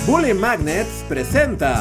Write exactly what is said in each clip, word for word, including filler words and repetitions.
Bully Magnets presenta.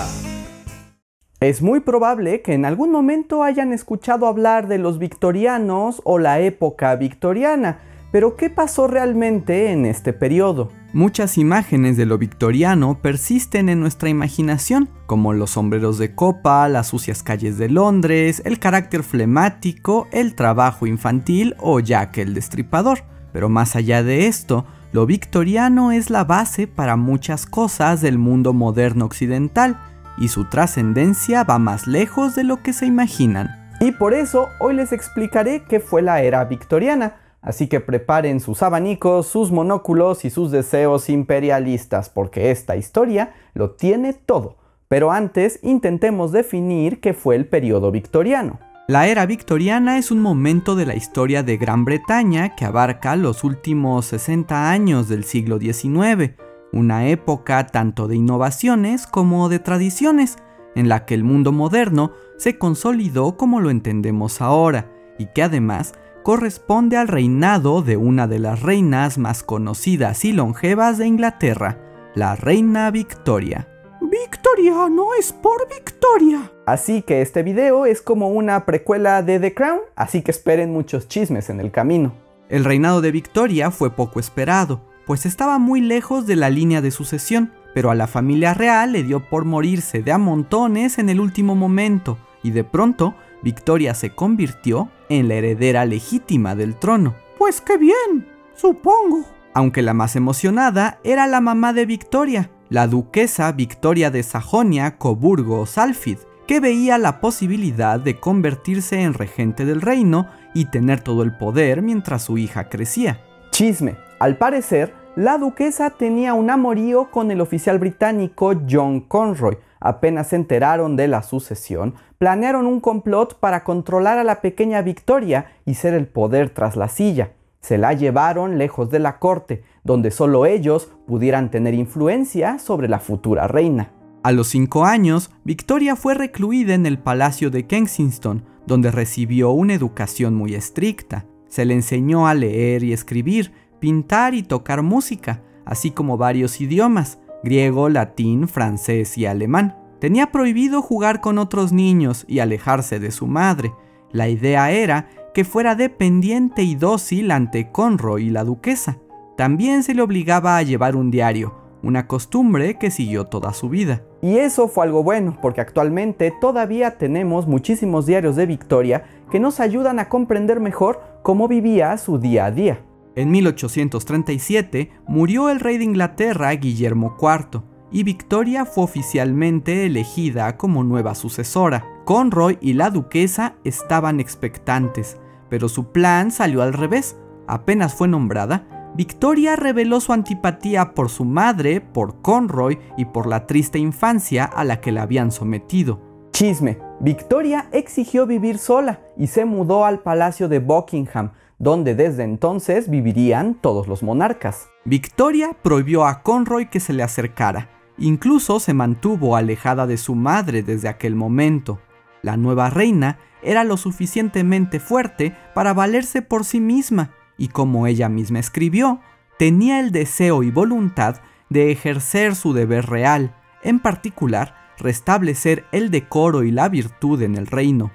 Es muy probable que en algún momento hayan escuchado hablar de los victorianos o la época victoriana, pero ¿qué pasó realmente en este periodo? Muchas imágenes de lo victoriano persisten en nuestra imaginación, como los sombreros de copa, las sucias calles de Londres, el carácter flemático, el trabajo infantil o Jack el Destripador. Pero más allá de esto, lo victoriano es la base para muchas cosas del mundo moderno occidental, y su trascendencia va más lejos de lo que se imaginan. Y por eso hoy les explicaré qué fue la era victoriana, así que preparen sus abanicos, sus monóculos y sus deseos imperialistas, porque esta historia lo tiene todo. Pero antes intentemos definir qué fue el periodo victoriano. La era victoriana es un momento de la historia de Gran Bretaña que abarca los últimos sesenta años del siglo diecinueve, una época tanto de innovaciones como de tradiciones, en la que el mundo moderno se consolidó como lo entendemos ahora, y que además corresponde al reinado de una de las reinas más conocidas y longevas de Inglaterra, la reina Victoria. Victoriano es por Victoria. Así que este video es como una precuela de The Crown, así que esperen muchos chismes en el camino. El reinado de Victoria fue poco esperado, pues estaba muy lejos de la línea de sucesión, pero a la familia real le dio por morirse de a montones en el último momento, y de pronto Victoria se convirtió en la heredera legítima del trono. Pues qué bien, supongo. Aunque la más emocionada era la mamá de Victoria, la duquesa Victoria de Sajonia-Coburgo-Saalfeld, que veía la posibilidad de convertirse en regente del reino y tener todo el poder mientras su hija crecía. Chisme. Al parecer, la duquesa tenía un amorío con el oficial británico John Conroy. Apenas se enteraron de la sucesión, planearon un complot para controlar a la pequeña Victoria y ser el poder tras la silla. Se la llevaron lejos de la corte, donde solo ellos pudieran tener influencia sobre la futura reina. A los cinco años, Victoria fue recluida en el Palacio de Kensington, donde recibió una educación muy estricta. Se le enseñó a leer y escribir, pintar y tocar música, así como varios idiomas, griego, latín, francés y alemán. Tenía prohibido jugar con otros niños y alejarse de su madre. La idea era que fuera dependiente y dócil ante Conroy y la duquesa. También se le obligaba a llevar un diario, una costumbre que siguió toda su vida. Y eso fue algo bueno, porque actualmente todavía tenemos muchísimos diarios de Victoria que nos ayudan a comprender mejor cómo vivía su día a día. En mil ochocientos treinta y siete murió el rey de Inglaterra, Guillermo cuarto, y Victoria fue oficialmente elegida como nueva sucesora. Conroy y la duquesa estaban expectantes, pero su plan salió al revés. Apenas fue nombrada, Victoria reveló su antipatía por su madre, por Conroy y por la triste infancia a la que la habían sometido. Chisme. Victoria exigió vivir sola y se mudó al Palacio de Buckingham, donde desde entonces vivirían todos los monarcas. Victoria prohibió a Conroy que se le acercara. Incluso se mantuvo alejada de su madre desde aquel momento. La nueva reina era lo suficientemente fuerte para valerse por sí misma, y como ella misma escribió, tenía el deseo y voluntad de ejercer su deber real, en particular, restablecer el decoro y la virtud en el reino.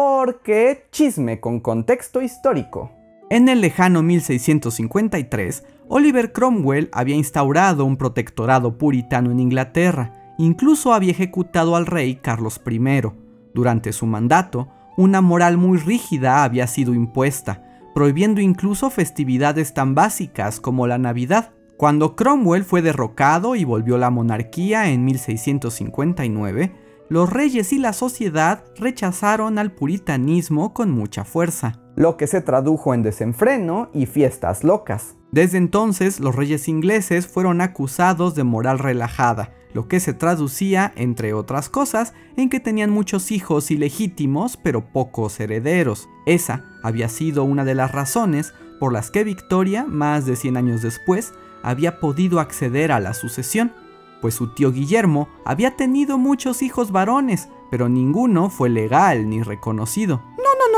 Porque chisme con contexto histórico. En el lejano mil seiscientos cincuenta y tres, Oliver Cromwell había instaurado un protectorado puritano en Inglaterra, incluso había ejecutado al rey Carlos primero. Durante su mandato, una moral muy rígida había sido impuesta, prohibiendo incluso festividades tan básicas como la Navidad. Cuando Cromwell fue derrocado y volvió la monarquía en mil seiscientos cincuenta y nueve, los reyes y la sociedad rechazaron al puritanismo con mucha fuerza, lo que se tradujo en desenfreno y fiestas locas. Desde entonces, los reyes ingleses fueron acusados de moral relajada, lo que se traducía, entre otras cosas, en que tenían muchos hijos ilegítimos, pero pocos herederos. Esa había sido una de las razones por las que Victoria, más de cien años después, había podido acceder a la sucesión, pues su tío Guillermo había tenido muchos hijos varones, pero ninguno fue legal ni reconocido. No, no,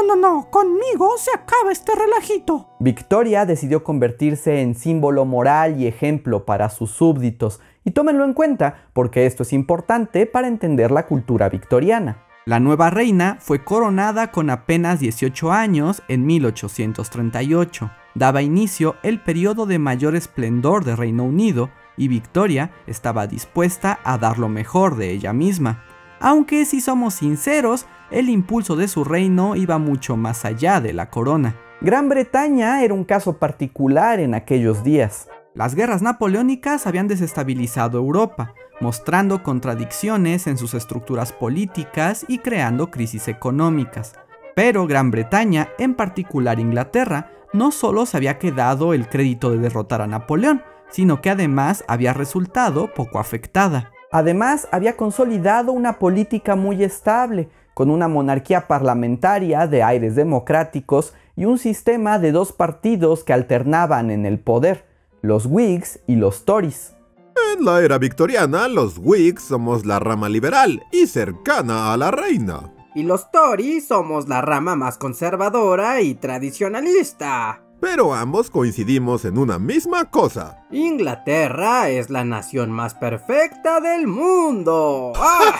no, no, no, conmigo se acaba este relajito. Victoria decidió convertirse en símbolo moral y ejemplo para sus súbditos, y tómenlo en cuenta porque esto es importante para entender la cultura victoriana. La nueva reina fue coronada con apenas dieciocho años en mil ochocientos treinta y ocho. Daba inicio el periodo de mayor esplendor de Reino Unido y Victoria estaba dispuesta a dar lo mejor de ella misma. Aunque si somos sinceros, el impulso de su reino iba mucho más allá de la corona. Gran Bretaña era un caso particular en aquellos días. Las guerras napoleónicas habían desestabilizado Europa, mostrando contradicciones en sus estructuras políticas y creando crisis económicas. Pero Gran Bretaña, en particular Inglaterra, no solo se había quedado el crédito de derrotar a Napoleón, sino que además había resultado poco afectada. Además, había consolidado una política muy estable, con una monarquía parlamentaria de aires democráticos y un sistema de dos partidos que alternaban en el poder, los Whigs y los Tories. En la era victoriana, los Whigs somos la rama liberal y cercana a la reina. Y los Tories somos la rama más conservadora y tradicionalista. Pero ambos coincidimos en una misma cosa. Inglaterra es la nación más perfecta del mundo.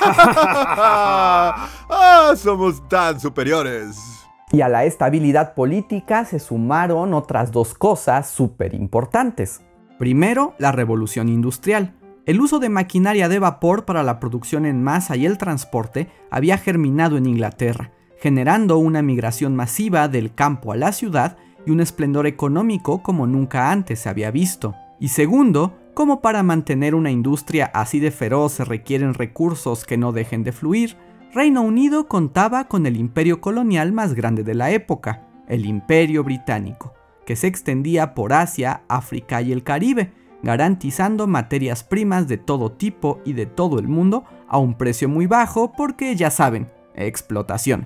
¡Ah! Somos tan superiores. Y a la estabilidad política se sumaron otras dos cosas súper importantes. Primero, la revolución industrial. El uso de maquinaria de vapor para la producción en masa y el transporte había germinado en Inglaterra, generando una migración masiva del campo a la ciudad y un esplendor económico como nunca antes se había visto. Y segundo, como para mantener una industria así de feroz se requieren recursos que no dejen de fluir, Reino Unido contaba con el imperio colonial más grande de la época, el Imperio Británico, que se extendía por Asia, África y el Caribe, garantizando materias primas de todo tipo y de todo el mundo a un precio muy bajo porque, ya saben, explotación.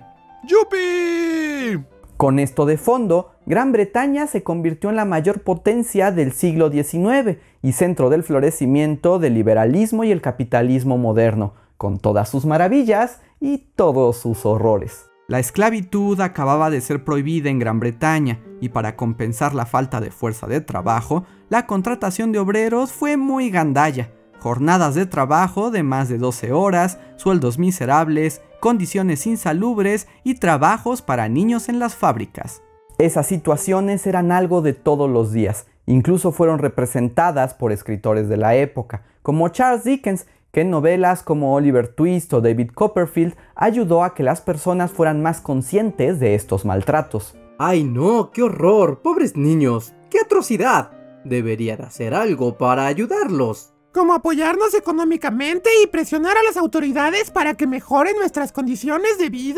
¡Yupi! Con esto de fondo, Gran Bretaña se convirtió en la mayor potencia del siglo diecinueve y centro del florecimiento del liberalismo y el capitalismo moderno, con todas sus maravillas y todos sus horrores. La esclavitud acababa de ser prohibida en Gran Bretaña y para compensar la falta de fuerza de trabajo, la contratación de obreros fue muy gandalla. Jornadas de trabajo de más de doce horas, sueldos miserables, condiciones insalubres y trabajos para niños en las fábricas. Esas situaciones eran algo de todos los días, incluso fueron representadas por escritores de la época, como Charles Dickens, que en novelas como Oliver Twist o David Copperfield ayudó a que las personas fueran más conscientes de estos maltratos. ¡Ay no! ¡Qué horror! ¡Pobres niños! ¡Qué atrocidad! Deberían hacer algo para ayudarlos. Como apoyarnos económicamente y presionar a las autoridades para que mejoren nuestras condiciones de vida.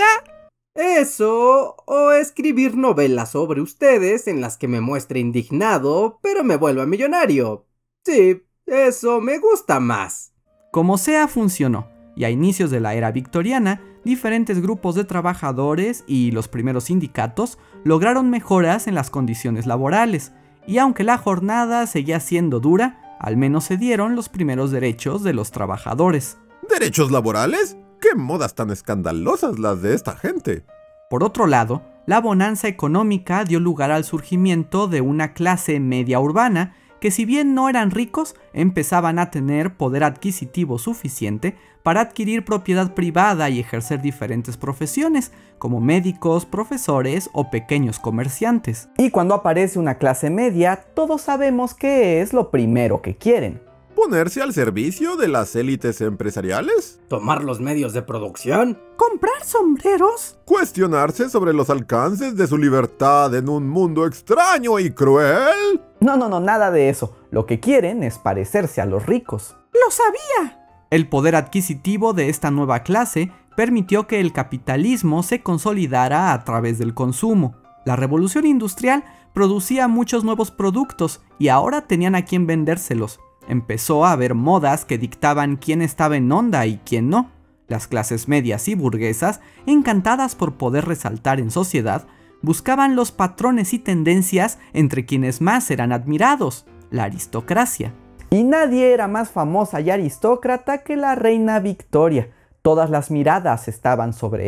Eso, o escribir novelas sobre ustedes en las que me muestre indignado, pero me vuelva millonario. Sí, eso me gusta más. Como sea, funcionó, y a inicios de la era victoriana, diferentes grupos de trabajadores y los primeros sindicatos lograron mejoras en las condiciones laborales, y aunque la jornada seguía siendo dura, al menos se dieron los primeros derechos de los trabajadores. ¿Derechos laborales? ¡Qué modas tan escandalosas las de esta gente! Por otro lado, la bonanza económica dio lugar al surgimiento de una clase media urbana que, si bien no eran ricos, empezaban a tener poder adquisitivo suficiente para adquirir propiedad privada y ejercer diferentes profesiones, como médicos, profesores o pequeños comerciantes. Y cuando aparece una clase media, todos sabemos qué es lo primero que quieren. ¿Ponerse al servicio de las élites empresariales? ¿Tomar los medios de producción? ¿Comprar sombreros? ¿Cuestionarse sobre los alcances de su libertad en un mundo extraño y cruel? No, no, no, nada de eso. Lo que quieren es parecerse a los ricos. ¡Lo sabía! El poder adquisitivo de esta nueva clase permitió que el capitalismo se consolidara a través del consumo. La revolución industrial producía muchos nuevos productos y ahora tenían a quién vendérselos. Empezó a haber modas que dictaban quién estaba en onda y quién no. Las clases medias y burguesas, encantadas por poder resaltar en sociedad, buscaban los patrones y tendencias entre quienes más eran admirados, la aristocracia. Y nadie era más famosa y aristócrata que la reina Victoria. Todas las miradas estaban sobre ella,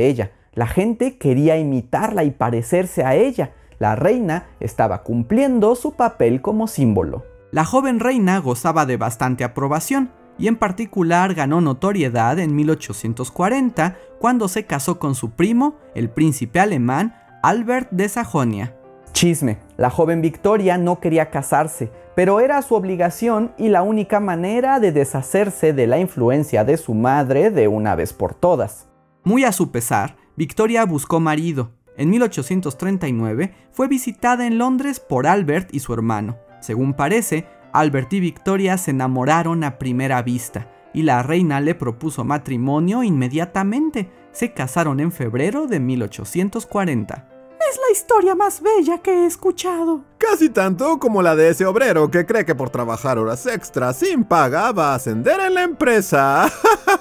La gente quería imitarla y parecerse a ella. La reina estaba cumpliendo su papel como símbolo. La joven reina gozaba de bastante aprobación y en particular ganó notoriedad en mil ochocientos cuarenta cuando se casó con su primo, el príncipe alemán Albert de Sajonia. Chisme, la joven Victoria no quería casarse, pero era su obligación y la única manera de deshacerse de la influencia de su madre de una vez por todas. Muy a su pesar, Victoria buscó marido. En mil ochocientos treinta y nueve fue visitada en Londres por Albert y su hermano. Según parece, Albert y Victoria se enamoraron a primera vista y la reina le propuso matrimonio inmediatamente. Se casaron en febrero de mil ochocientos cuarenta. Es la historia más bella que he escuchado. Casi tanto como la de ese obrero que cree que por trabajar horas extras sin paga va a ascender en la empresa.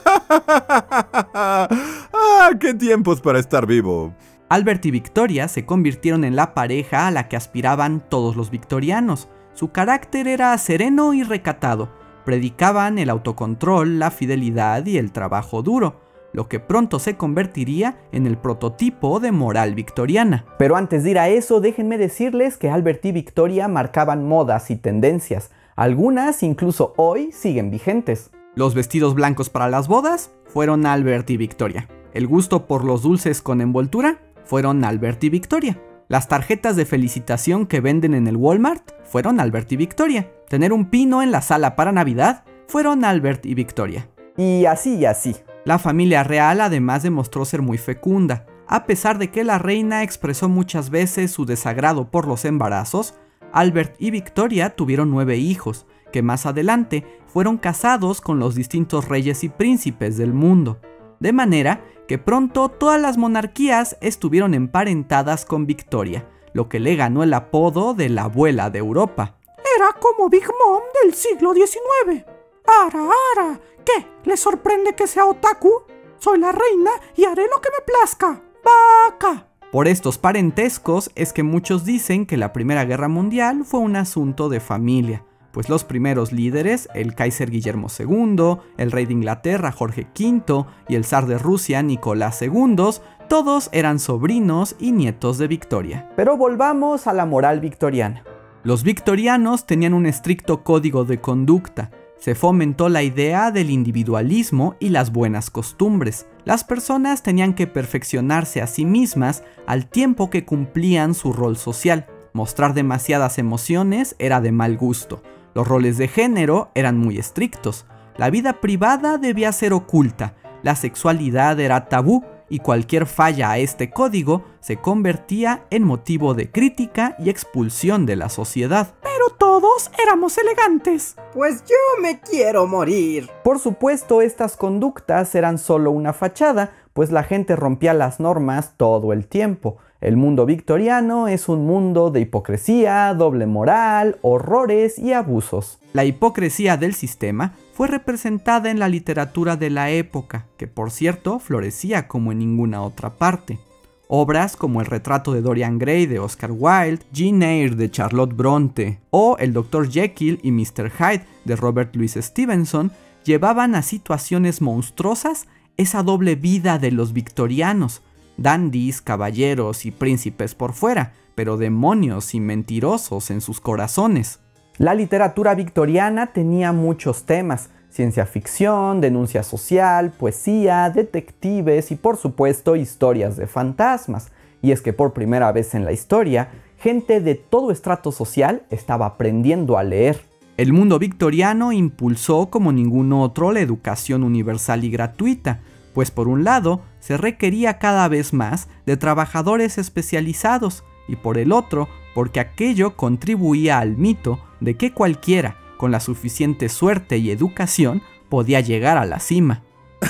¡Ah, qué tiempos para estar vivo! Albert y Victoria se convirtieron en la pareja a la que aspiraban todos los victorianos. Su carácter era sereno y recatado. Predicaban el autocontrol, la fidelidad y el trabajo duro, lo que pronto se convertiría en el prototipo de moral victoriana. Pero antes de ir a eso, déjenme decirles que Albert y Victoria marcaban modas y tendencias. Algunas incluso hoy siguen vigentes. Los vestidos blancos para las bodas fueron Albert y Victoria. El gusto por los dulces con envoltura fueron Albert y Victoria. Las tarjetas de felicitación que venden en el Walmart fueron Albert y Victoria. Tener un pino en la sala para Navidad fueron Albert y Victoria. Y así y así. La familia real además demostró ser muy fecunda. A pesar de que la reina expresó muchas veces su desagrado por los embarazos, Albert y Victoria tuvieron nueve hijos, que más adelante fueron casados con los distintos reyes y príncipes del mundo. De manera que pronto todas las monarquías estuvieron emparentadas con Victoria, lo que le ganó el apodo de la abuela de Europa. Era como Big Mom del siglo diecinueve. ¡Ara, ara! ¿Qué? ¿Le sorprende que sea otaku? Soy la reina y haré lo que me plazca. ¡Vaca! Por estos parentescos es que muchos dicen que la Primera Guerra Mundial fue un asunto de familia, pues los primeros líderes, el Kaiser Guillermo segundo, el rey de Inglaterra Jorge quinto y el zar de Rusia Nicolás segundo, todos eran sobrinos y nietos de Victoria. Pero volvamos a la moral victoriana. Los victorianos tenían un estricto código de conducta. Se fomentó la idea del individualismo y las buenas costumbres. Las personas tenían que perfeccionarse a sí mismas al tiempo que cumplían su rol social. Mostrar demasiadas emociones era de mal gusto. Los roles de género eran muy estrictos. La vida privada debía ser oculta. La sexualidad era tabú y cualquier falla a este código se convertía en motivo de crítica y expulsión de la sociedad. Pero todos éramos elegantes. Pues yo me quiero morir. Por supuesto, estas conductas eran solo una fachada, pues la gente rompía las normas todo el tiempo. El mundo victoriano es un mundo de hipocresía, doble moral, horrores y abusos. La hipocresía del sistema fue representada en la literatura de la época, que por cierto florecía como en ninguna otra parte. Obras como El retrato de Dorian Gray de Oscar Wilde, Jane Eyre de Charlotte Bronte o El doctor Jekyll y mister Hyde de Robert Louis Stevenson llevaban a situaciones monstruosas esa doble vida de los victorianos. Dandies, caballeros y príncipes por fuera, pero demonios y mentirosos en sus corazones. La literatura victoriana tenía muchos temas: ciencia ficción, denuncia social, poesía, detectives y por supuesto historias de fantasmas. Y es que por primera vez en la historia, gente de todo estrato social estaba aprendiendo a leer. El mundo victoriano impulsó como ningún otro la educación universal y gratuita, pues por un lado se requería cada vez más de trabajadores especializados y por el otro porque aquello contribuía al mito de que cualquiera con la suficiente suerte y educación podía llegar a la cima.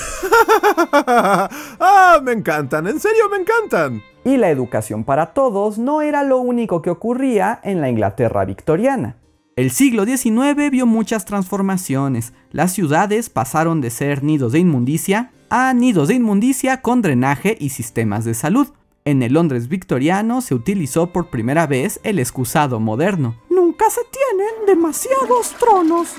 ¡Ah, me encantan! ¡En serio me encantan! Y la educación para todos no era lo único que ocurría en la Inglaterra victoriana. El siglo diecinueve vio muchas transformaciones. Las ciudades pasaron de ser nidos de inmundicia a nidos de inmundicia con drenaje y sistemas de salud. En el Londres victoriano se utilizó por primera vez el excusado moderno. Nunca se tienen demasiados tronos.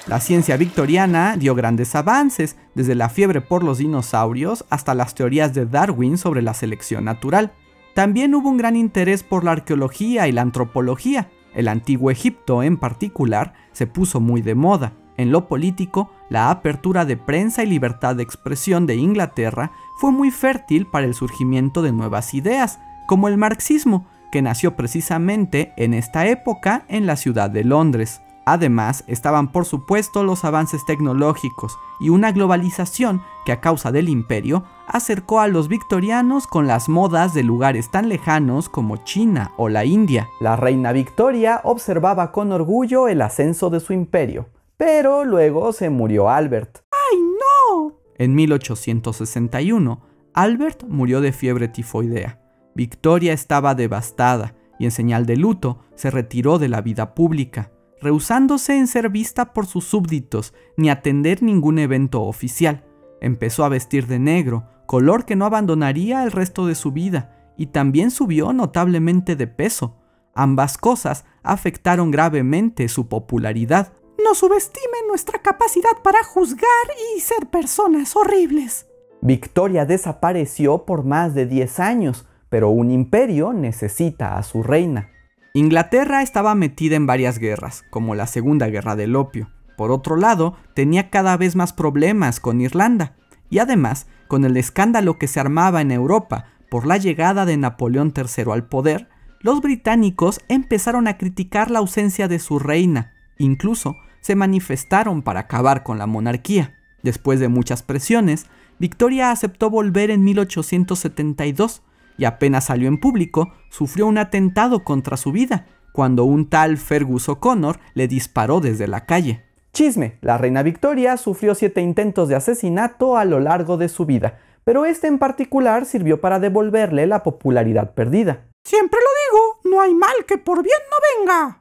La ciencia victoriana dio grandes avances, desde la fiebre por los dinosaurios hasta las teorías de Darwin sobre la selección natural. También hubo un gran interés por la arqueología y la antropología. El antiguo Egipto, en particular, se puso muy de moda. En lo político, la apertura de prensa y libertad de expresión de Inglaterra fue muy fértil para el surgimiento de nuevas ideas, como el marxismo, que nació precisamente en esta época en la ciudad de Londres. Además, estaban por supuesto los avances tecnológicos y una globalización que a causa del imperio acercó a los victorianos con las modas de lugares tan lejanos como China o la India. La reina Victoria observaba con orgullo el ascenso de su imperio, pero luego se murió Albert. ¡Ay, no! En mil ochocientos sesenta y uno, Albert murió de fiebre tifoidea. Victoria estaba devastada y en señal de luto se retiró de la vida pública, rehusándose en ser vista por sus súbditos ni atender ningún evento oficial. Empezó a vestir de negro, color que no abandonaría el resto de su vida, y también subió notablemente de peso. Ambas cosas afectaron gravemente su popularidad. No subestimen nuestra capacidad para juzgar y ser personas horribles. Victoria desapareció por más de diez años, pero un imperio necesita a su reina. Inglaterra estaba metida en varias guerras, como la Segunda Guerra del Opio. Por otro lado, tenía cada vez más problemas con Irlanda, y además, con el escándalo que se armaba en Europa por la llegada de Napoleón tercero al poder, los británicos empezaron a criticar la ausencia de su reina. Incluso se manifestaron para acabar con la monarquía. Después de muchas presiones, Victoria aceptó volver en mil ochocientos setenta y dos, y apenas salió en público, sufrió un atentado contra su vida, cuando un tal Fergus O'Connor le disparó desde la calle. Chisme, la reina Victoria sufrió siete intentos de asesinato a lo largo de su vida, pero este en particular sirvió para devolverle la popularidad perdida. Siempre lo digo, no hay mal que por bien no venga.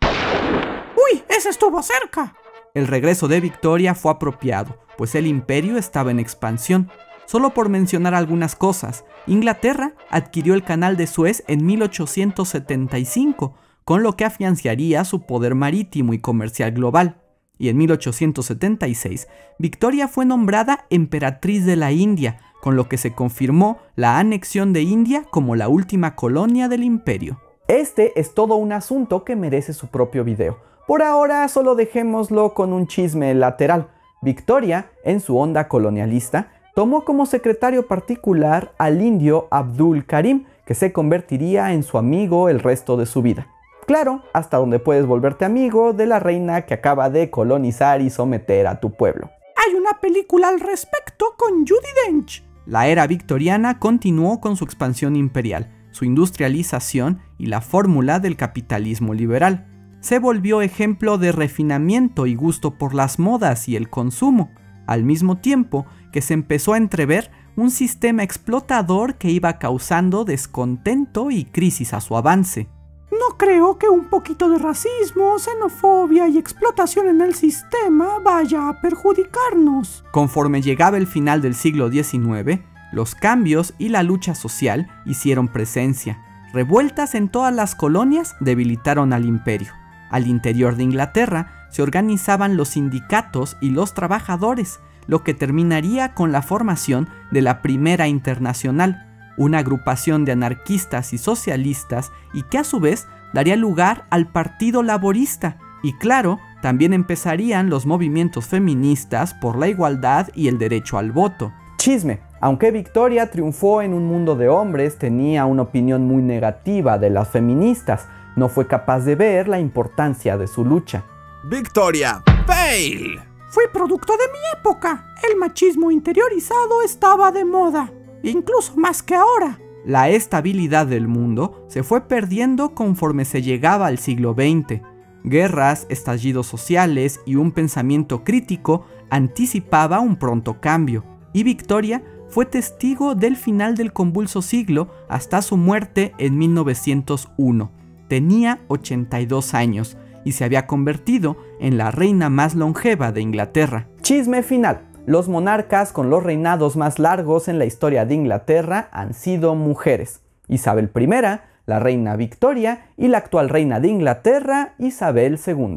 ¡Uy, ese estuvo cerca! El regreso de Victoria fue apropiado, pues el imperio estaba en expansión. Solo por mencionar algunas cosas, Inglaterra adquirió el Canal de Suez en mil ochocientos setenta y cinco, con lo que afianzaría su poder marítimo y comercial global. Y en mil ochocientos setenta y seis, Victoria fue nombrada emperatriz de la India, con lo que se confirmó la anexión de India como la última colonia del imperio. Este es todo un asunto que merece su propio video. Por ahora solo dejémoslo con un chisme lateral. Victoria, en su onda colonialista, tomó como secretario particular al indio Abdul Karim, que se convertiría en su amigo el resto de su vida. Claro, hasta donde puedes volverte amigo de la reina que acaba de colonizar y someter a tu pueblo. Hay una película al respecto con Judi Dench. La era victoriana continuó con su expansión imperial, su industrialización y la fórmula del capitalismo liberal. Se volvió ejemplo de refinamiento y gusto por las modas y el consumo, al mismo tiempo que se empezó a entrever un sistema explotador que iba causando descontento y crisis a su avance. No creo que un poquito de racismo, xenofobia y explotación en el sistema vaya a perjudicarnos. Conforme llegaba el final del siglo diecinueve, los cambios y la lucha social hicieron presencia. Revueltas en todas las colonias debilitaron al imperio. Al interior de Inglaterra se organizaban los sindicatos y los trabajadores, lo que terminaría con la formación de la Primera Internacional, una agrupación de anarquistas y socialistas, y que a su vez daría lugar al Partido Laborista. Y claro, también empezarían los movimientos feministas por la igualdad y el derecho al voto. Chisme, aunque Victoria triunfó en un mundo de hombres, tenía una opinión muy negativa de las feministas. No fue capaz de ver la importancia de su lucha. Victoria, fail. Fui producto de mi época. El machismo interiorizado estaba de moda, incluso más que ahora. La estabilidad del mundo se fue perdiendo conforme se llegaba al siglo veinte. Guerras, estallidos sociales y un pensamiento crítico anticipaba un pronto cambio. Y Victoria fue testigo del final del convulso siglo hasta su muerte en mil novecientos uno. Tenía ochenta y dos años y se había convertido en la reina más longeva de Inglaterra. Chisme final. Los monarcas con los reinados más largos en la historia de Inglaterra han sido mujeres. Isabel primera, la reina Victoria y la actual reina de Inglaterra, Isabel segunda.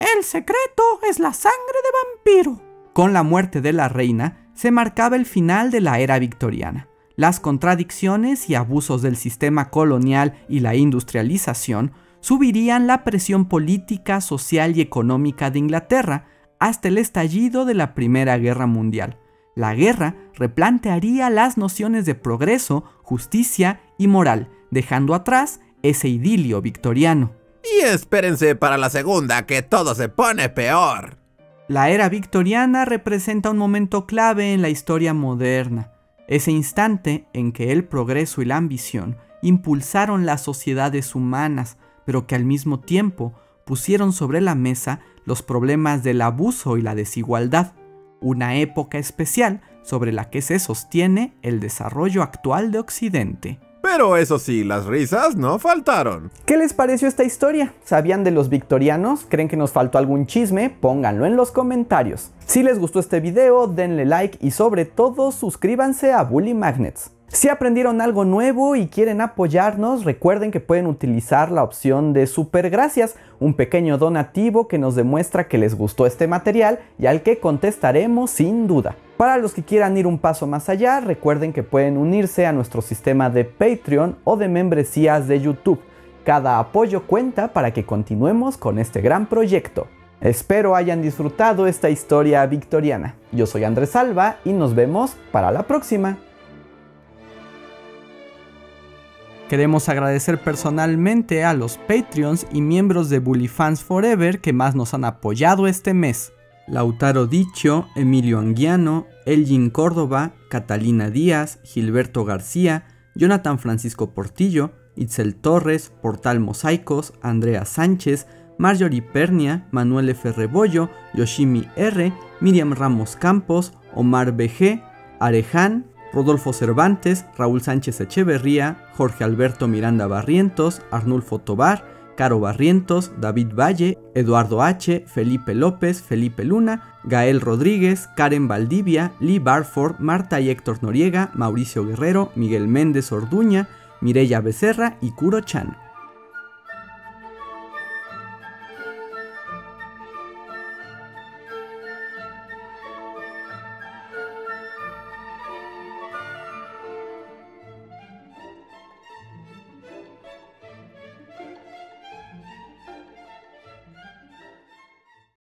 El secreto es la sangre de vampiro. Con la muerte de la reina, se marcaba el final de la era victoriana. Las contradicciones y abusos del sistema colonial y la industrialización subirían la presión política, social y económica de Inglaterra hasta el estallido de la Primera Guerra Mundial. La guerra replantearía las nociones de progreso, justicia y moral, dejando atrás ese idilio victoriano. Y espérense para la segunda, que todo se pone peor. La era victoriana representa un momento clave en la historia moderna, ese instante en que el progreso y la ambición impulsaron las sociedades humanas, pero que al mismo tiempo pusieron sobre la mesa los problemas del abuso y la desigualdad, una época especial sobre la que se sostiene el desarrollo actual de Occidente. Pero eso sí, las risas no faltaron. ¿Qué les pareció esta historia? ¿Sabían de los victorianos? ¿Creen que nos faltó algún chisme? Pónganlo en los comentarios. Si les gustó este video, denle like y sobre todo suscríbanse a Bully Magnets. Si aprendieron algo nuevo y quieren apoyarnos, recuerden que pueden utilizar la opción de Super Gracias, un pequeño donativo que nos demuestra que les gustó este material y al que contestaremos sin duda. Para los que quieran ir un paso más allá, recuerden que pueden unirse a nuestro sistema de Patreon o de membresías de YouTube. Cada apoyo cuenta para que continuemos con este gran proyecto. Espero hayan disfrutado esta historia victoriana. Yo soy Andrés Alba y nos vemos para la próxima. Queremos agradecer personalmente a los Patreons y miembros de Bully Fans Forever que más nos han apoyado este mes. Lautaro Dicho, Emilio Anguiano, Elgin Córdoba, Catalina Díaz, Gilberto García, Jonathan Francisco Portillo, Itzel Torres, Portal Mosaicos, Andrea Sánchez, Marjorie Pernia, Manuel F. Rebollo, Yoshimi R, Miriam Ramos Campos, Omar B G, Areján, Rodolfo Cervantes, Raúl Sánchez Echeverría, Jorge Alberto Miranda Barrientos, Arnulfo Tobar, Caro Barrientos, David Valle, Eduardo H, Felipe López, Felipe Luna, Gael Rodríguez, Karen Valdivia, Lee Barford, Marta y Héctor Noriega, Mauricio Guerrero, Miguel Méndez Orduña, Mireya Becerra y Kuro Chan.